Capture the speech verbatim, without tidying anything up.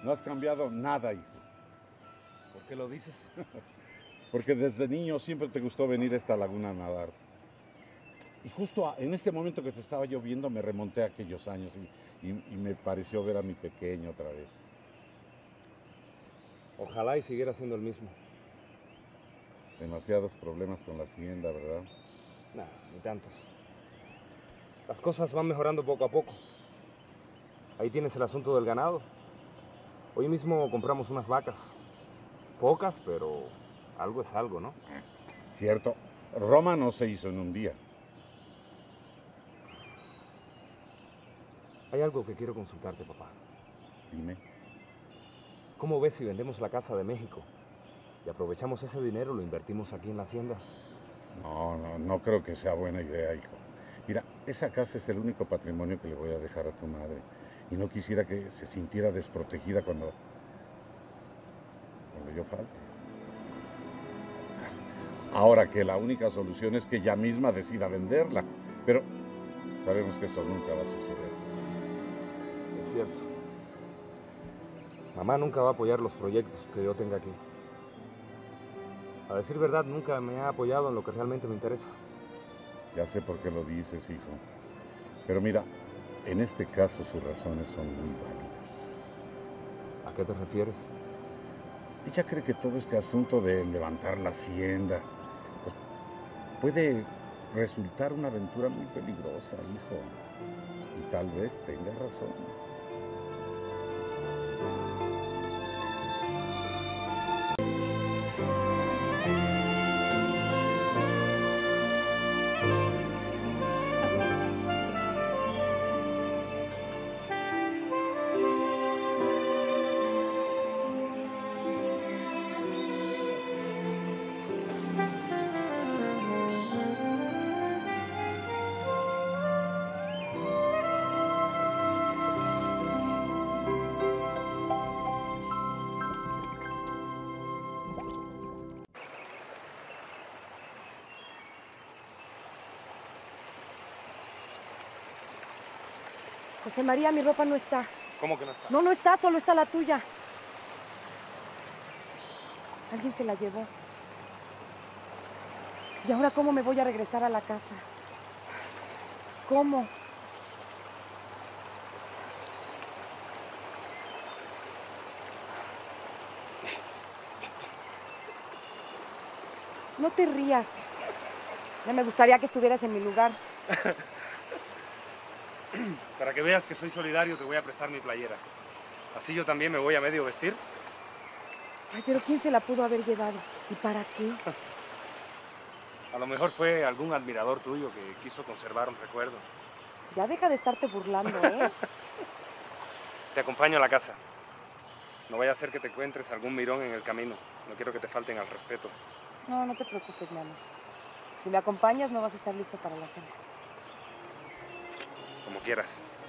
No has cambiado nada, hijo. ¿Por qué lo dices? Porque desde niño siempre te gustó venir a esta laguna a nadar. Y justo a- en este momento que te estaba lloviendo me remonté a aquellos años y, y- y me pareció ver a mi pequeño otra vez. Ojalá y siguiera siendo el mismo. Demasiados problemas con la hacienda, ¿verdad? Nah, ni tantos. Las cosas van mejorando poco a poco. Ahí tienes el asunto del ganado. Hoy mismo compramos unas vacas. Pocas, pero algo es algo, ¿no? Cierto, Roma no se hizo en un día. Hay algo que quiero consultarte, papá. Dime. ¿Cómo ves si vendemos la casa de México y aprovechamos ese dinero, lo invertimos aquí en la hacienda? No, no, no creo que sea buena idea, hijo. Mira, esa casa es el único patrimonio que le voy a dejar a tu madre. Y no quisiera que se sintiera desprotegida cuando, cuando yo falte. Ahora que la única solución es que ella misma decida venderla. Pero sabemos que eso nunca va a suceder. Es cierto. Mamá nunca va a apoyar los proyectos que yo tenga aquí. A decir verdad, nunca me ha apoyado en lo que realmente me interesa. Ya sé por qué lo dices, hijo. Pero mira, en este caso sus razones son muy válidas. ¿A qué te refieres? Ella cree que todo este asunto de levantar la hacienda pues, puede resultar una aventura muy peligrosa, hijo. Y tal vez tenga razón. José María, mi ropa no está. ¿Cómo que no está? No, no está, solo está la tuya. Alguien se la llevó. ¿Y ahora cómo me voy a regresar a la casa? ¿Cómo? No te rías. Ya me gustaría que estuvieras en mi lugar. Para que veas que soy solidario, te voy a prestar mi playera. Así yo también me voy a medio vestir. Ay, pero ¿quién se la pudo haber llevado? ¿Y para qué? A lo mejor fue algún admirador tuyo que quiso conservar un recuerdo. Ya deja de estarte burlando, ¿eh? Te acompaño a la casa. No vaya a ser que te encuentres algún mirón en el camino. No quiero que te falten al respeto. No, no te preocupes, mi amor. Si me acompañas, no vas a estar listo para la cena. Como quieras.